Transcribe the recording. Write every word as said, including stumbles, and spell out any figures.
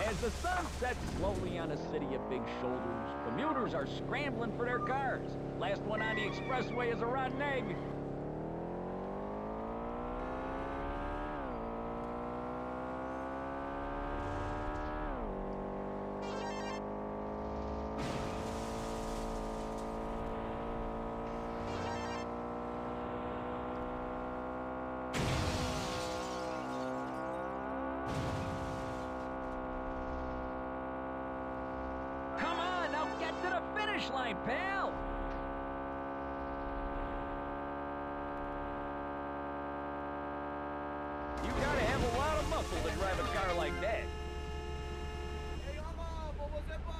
As the sun sets slowly on a city of big shoulders, commuters are scrambling for their cars. Last one on the expressway is a rotten egg. Get to the finish line, pal! You gotta have a lot of muscle to drive a car like that. Hey, vamos, ¿cómo se